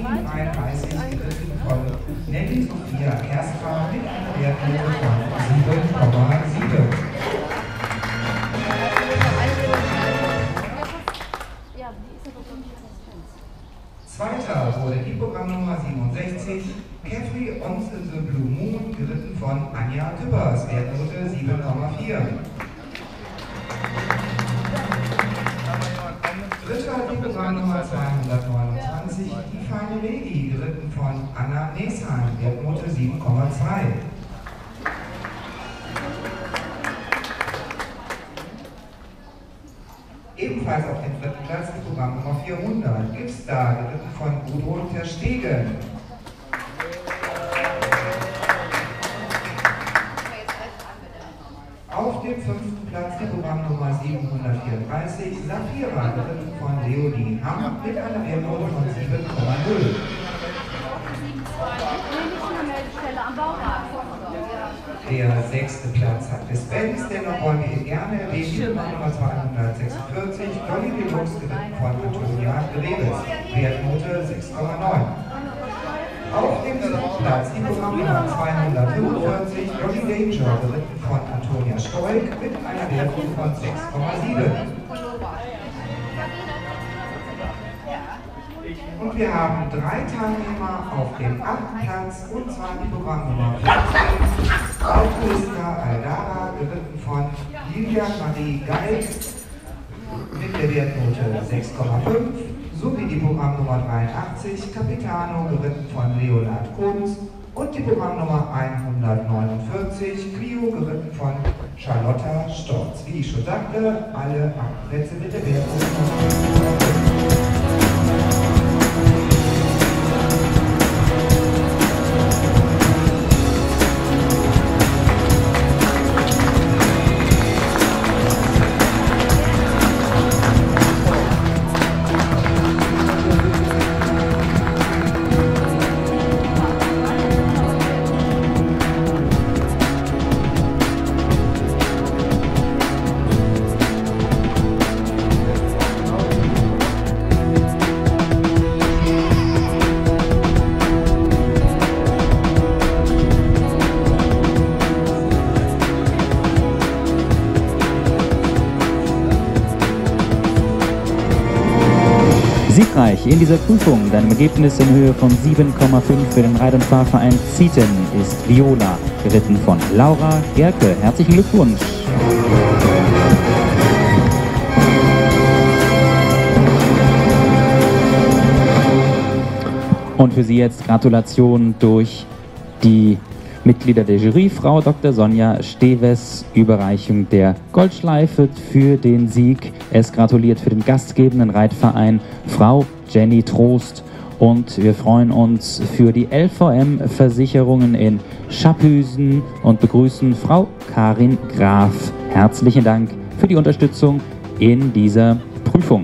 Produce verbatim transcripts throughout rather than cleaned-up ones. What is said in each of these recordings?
dreiunddreißig geritten von Nelly Sophia Kerstra mit einer Wertnote von sieben Komma sieben. Zweiter wurde die Programmnummer siebenundsechzig, Caffrey on the Blue Moon, geritten von Anja Düppers, Wertnote sieben Komma vier. Dritter die Programmnummer zweihundertneunundzwanzig, die feine Lady, geritten von Anna Nesheim, Wertnote sieben Komma zwei. Ebenfalls auf dem dritten Platz die Programmnummer vierhundert, Gipstar, geritten von Gudrun Verstegen. Auf dem fünften Platz die Programmnummer siebenhundertvierunddreißig, Safira, geritten von Leonie Hamm mit einer Wertnote von sieben Komma null. Der sechste Platz hat Miss Benz, dennoch wollen wir ihn gerne erwähnen, die Nummer zweihundertsechsundvierzig, Dolly Deluxe, geritten von Antonia Greves, Wertnote sechs Komma neun. Auf dem siebten Platz die Programmnummer zweihundertfünfundvierzig, Dolly Danger, geritten von Antonia Stoik mit einer Wertung von sechs Komma sieben. Und wir haben drei Teilnehmer auf dem achten Platz, und zwar die Programmnummer vierzehn, Augusta Aldara, geritten von Lilian Marie Geil mit der Wertnote sechs Komma fünf, sowie die Programmnummer dreiundachtzig, Capitano, geritten von Leonard Kunz, und die Programmnummer hundertneunundvierzig, Clio, geritten von Charlotta Storz. Wie ich schon sagte, alle acht Plätze mit der Wertnote. Siegreich in dieser Prüfung, deinem Ergebnis in Höhe von sieben Komma fünf für den Reit- und Fahrverein Zieten ist Viola, geritten von Laura Gerke. Herzlichen Glückwunsch! Und für Sie jetzt Gratulation durch die Mitglieder der Jury, Frau Doktor Sonja Steves, Überreichung der Goldschleife für den Sieg. Es gratuliert für den gastgebenden Reitverein Frau Jenny Trost, und wir freuen uns für die L V M-Versicherungen in Schapphüsen und begrüßen Frau Karin Graf. Herzlichen Dank für die Unterstützung in dieser Prüfung.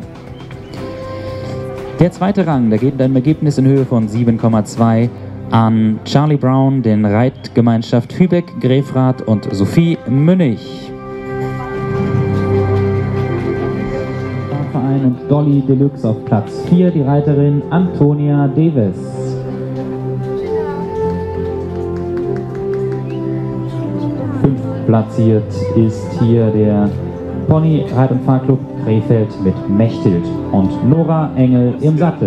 Der zweite Rang, da geht ein Ergebnis in Höhe von sieben Komma zwei an Charlie Brown, den Reitgemeinschaft Hübeck, Grefrath und Sophie Münnig. Verein und Dolly Deluxe auf Platz vier, die Reiterin Antonia Davis. Fünf platziert ist hier der Pony Reit- und Fahrclub Krefeld mit Mechthild und Nora Engel im Sattel.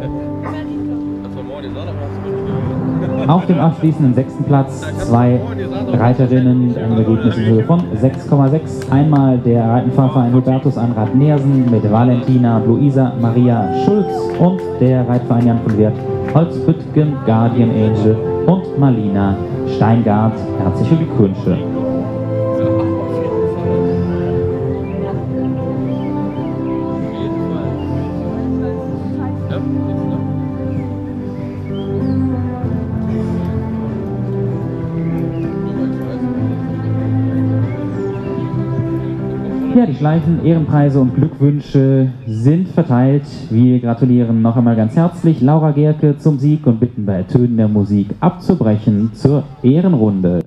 Auf dem abschließenden sechsten Platz zwei Reiterinnen, ein Ergebnis in Höhe von sechs Komma sechs. Einmal der Reitenfahrverein Hubertus Anrad Nersen mit Valentina Luisa Maria Schulz und der Reitverein Jan von Wert Holzbüttgen Guardian Angel und Marlina Steingart. Herzliche Glückwünsche! Ja, die Schleifen, Ehrenpreise und Glückwünsche sind verteilt. Wir gratulieren noch einmal ganz herzlich Laura Gerke zum Sieg und bitten bei Tönen der Musik abzubrechen zur Ehrenrunde.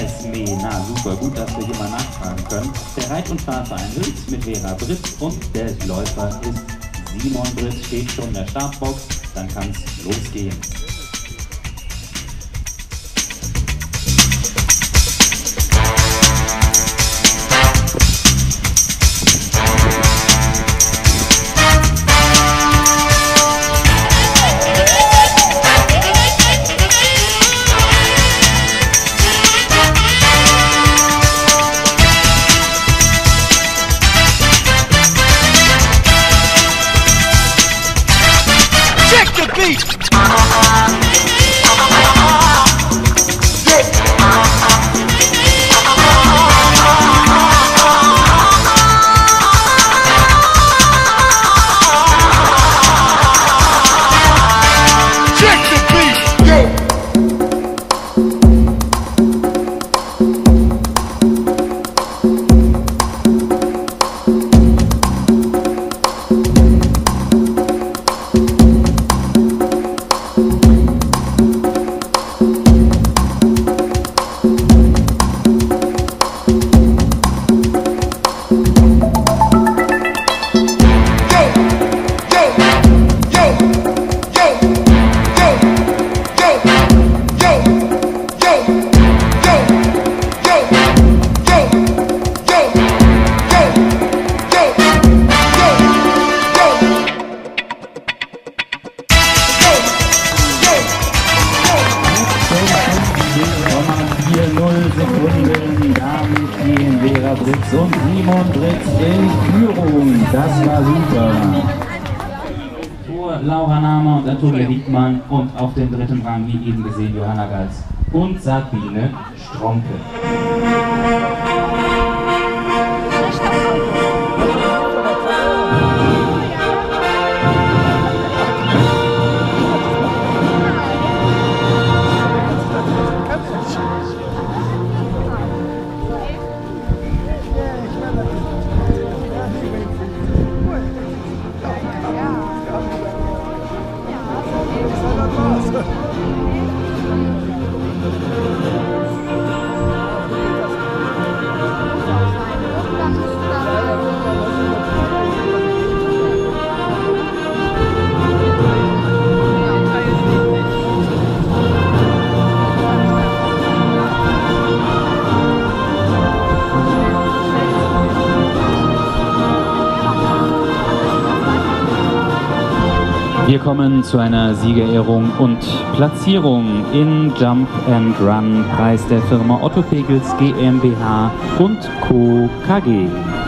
Renesmee. Na super, gut, dass wir hier mal nachfragen können. Der Reit- und Startverein Hülz mit Vera Britz und der Läufer ist Simon Britz, steht schon in der Startbox. Dann kann es losgehen. Sekunden, damit gehen Vera Britz und Simon Britz in Führung. Das war super. Vor Laura Nahmer und Antonia Wiegmann und auf dem dritten Rang, wie eben gesehen, Johanna Gals und Sabine Stromke. Wir kommen zu einer Siegerehrung und Platzierung in Jump and Run, Preis der Firma Otto Pegels GmbH und Co. K G.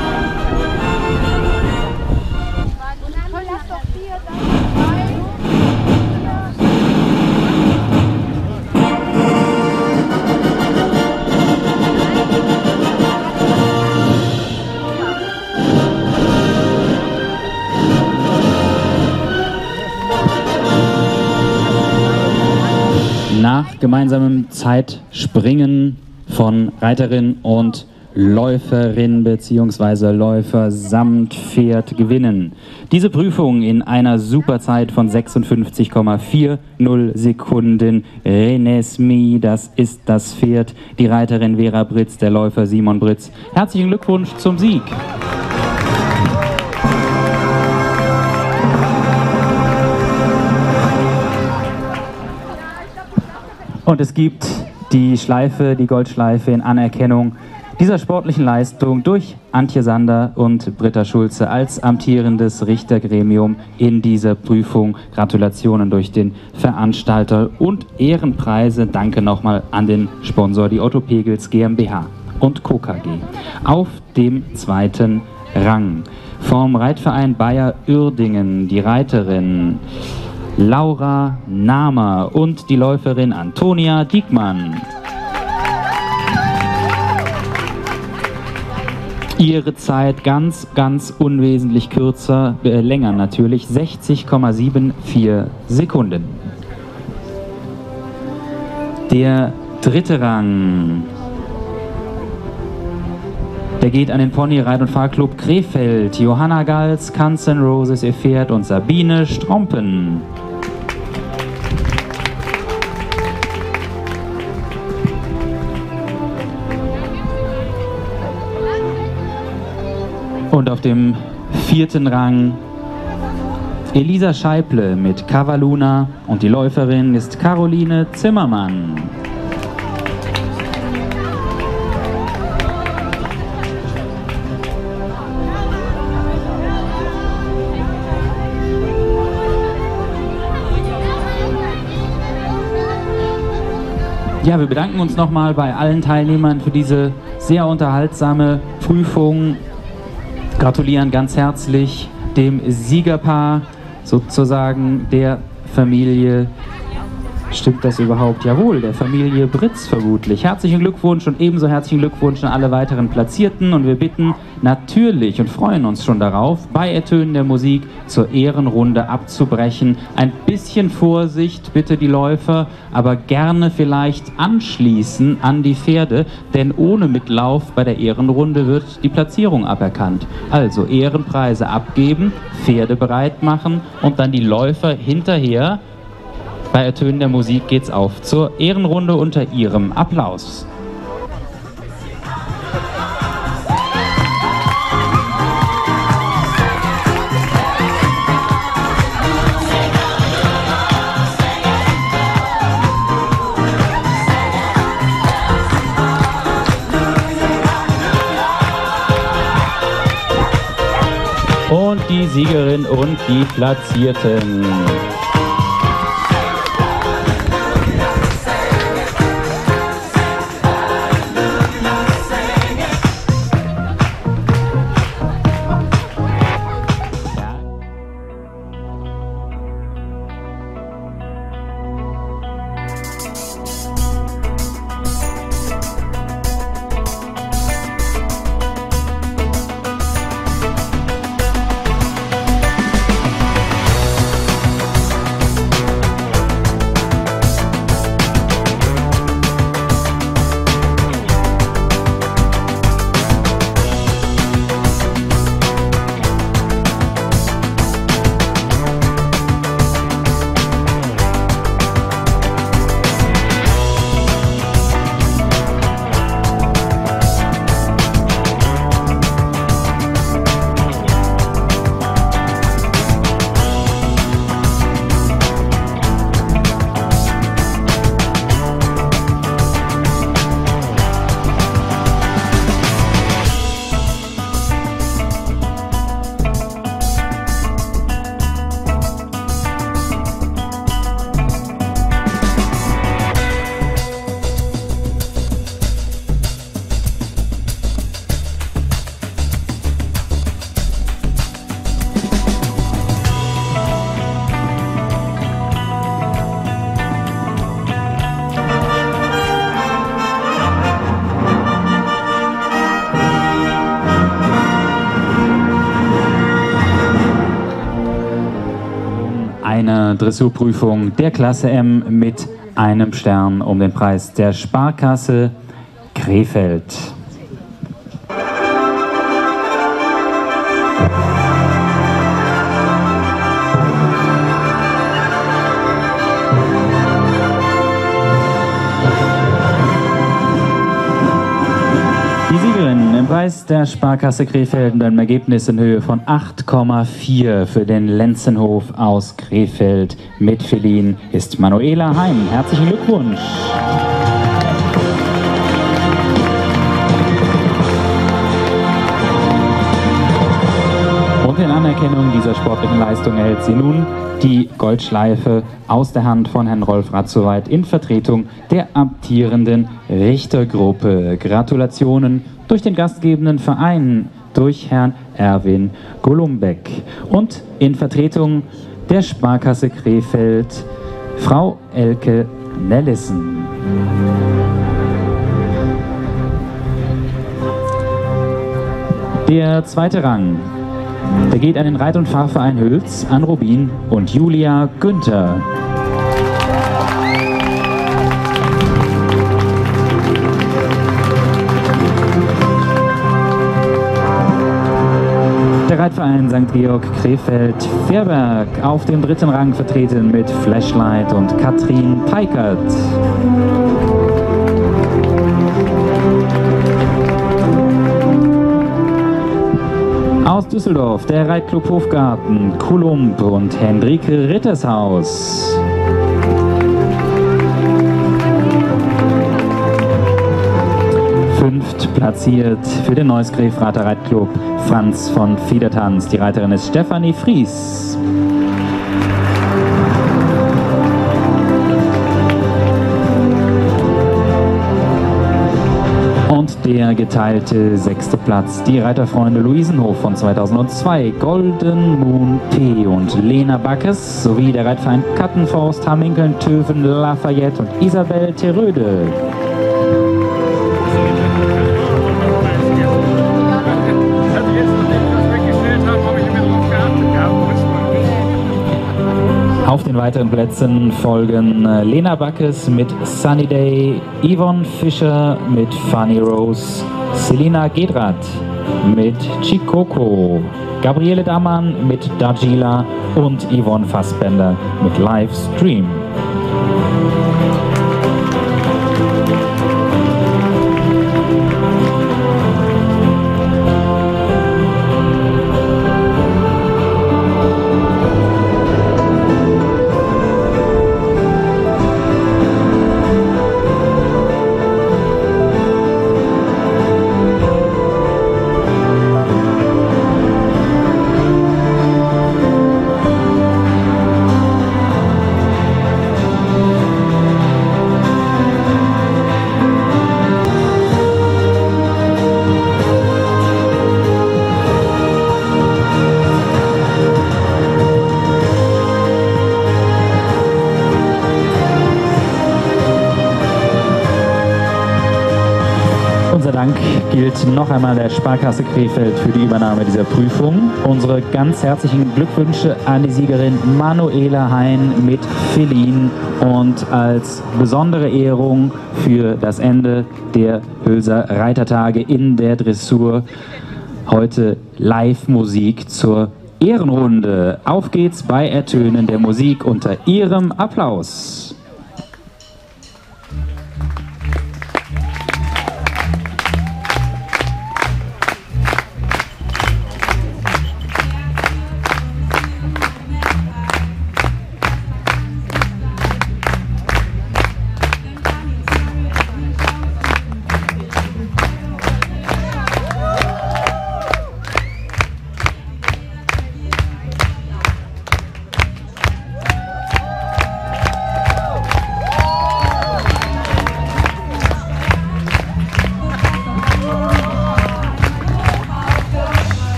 Nach gemeinsamem Zeitspringen von Reiterin und Läuferin bzw. Läufer samt Pferd gewinnen. Diese Prüfung in einer Superzeit von sechsundfünfzig Komma vierzig Sekunden. Renesmee, das ist das Pferd, die Reiterin Vera Britz, der Läufer Simon Britz. Herzlichen Glückwunsch zum Sieg! Und es gibt die Schleife, die Goldschleife in Anerkennung dieser sportlichen Leistung durch Antje Sander und Britta Schulze als amtierendes Richtergremium in dieser Prüfung. Gratulationen durch den Veranstalter und Ehrenpreise. Danke nochmal an den Sponsor, die Otto Pegels GmbH und Co. K G. Auf dem zweiten Rang vom Reitverein Bayer Uerdingen die Reiterin Laura Nahmer und die Läuferin Antonia Wiegmann. Ihre Zeit ganz, ganz unwesentlich kürzer, äh, länger natürlich, sechzig Komma vierundsiebzig Sekunden. Der dritte Rang, der geht an den Pony Reit- und Fahrclub Krefeld. Johanna Gals, Guns N' Roses, ihr Pferd und Sabine Strompen. Und auf dem vierten Rang Elisa Scheible mit Cavaluna und die Läuferin ist Caroline Zimmermann. Ja, wir bedanken uns nochmal bei allen Teilnehmern für diese sehr unterhaltsame Prüfung. Gratulieren ganz herzlich dem Siegerpaar, sozusagen der Familie. Stimmt das überhaupt? Jawohl, der Familie Britz vermutlich. Herzlichen Glückwunsch und ebenso herzlichen Glückwunsch an alle weiteren Platzierten. Und wir bitten natürlich und freuen uns schon darauf, bei Ertönen der Musik zur Ehrenrunde abzubrechen. Ein bisschen Vorsicht, bitte die Läufer, aber gerne vielleicht anschließen an die Pferde, denn ohne Mitlauf bei der Ehrenrunde wird die Platzierung aberkannt. Also Ehrenpreise abgeben, Pferde bereit machen und dann die Läufer hinterher. Bei Ertönen der Musik geht's auf zur Ehrenrunde unter Ihrem Applaus. Und die Siegerin und die Platzierten. Eine Dressurprüfung der Klasse M mit einem Stern um den Preis der Sparkasse Krefeld. Die Siegerin im Preis der Sparkasse Krefeld mit einem Ergebnis in Höhe von acht Komma vier für den Lenzenhof aus Krefeld mit Feline ist Manuela Heim. Herzlichen Glückwunsch! Und in Anerkennung dieser sportlichen Leistung erhält sie nun die Goldschleife aus der Hand von Herrn Rolf Ratzowait in Vertretung der amtierenden Richtergruppe. Gratulationen durch den gastgebenden Verein, durch Herrn Erwin Golumbeck. Und in Vertretung der Sparkasse Krefeld Frau Elke Nellissen. Der zweite Rang, der geht an den Reit- und Fahrverein Hüls, an Rubin und Julia Günther. Der Reitverein Sankt Georg Krefeld-Fehrberg auf dem dritten Rang vertreten mit Flashlight und Katrin Peikert. Düsseldorf, der Reitclub Hofgarten, Kulump und Hendrike Rittershaus. Fünft platziert für den Neuss-Grefrather Reitclub Franz von Fiedertanz. Die Reiterin ist Stefanie Fries. Und der geteilte sechste Platz, die Reiterfreunde Luisenhof von zweitausendzwei, Golden Moon P und Lena Backes sowie der Reitverein Kattenforst, Hamminkeln, Töven, Lafayette und Isabel Teröde. Auf den weiteren Plätzen folgen Lena Backes mit Sunny Day, Yvonne Fischer mit Funny Rose, Selina Gedrath mit Chikoko, Gabriele Dammann mit Dajila und Yvonne Fassbender mit Livestream. Unser Dank gilt noch einmal der Sparkasse Krefeld für die Übernahme dieser Prüfung. Unsere ganz herzlichen Glückwünsche an die Siegerin Manuela Hein mit Feline und als besondere Ehrung für das Ende der Hülser Reitertage in der Dressur heute Live-Musik zur Ehrenrunde. Auf geht's bei Ertönen der Musik unter Ihrem Applaus.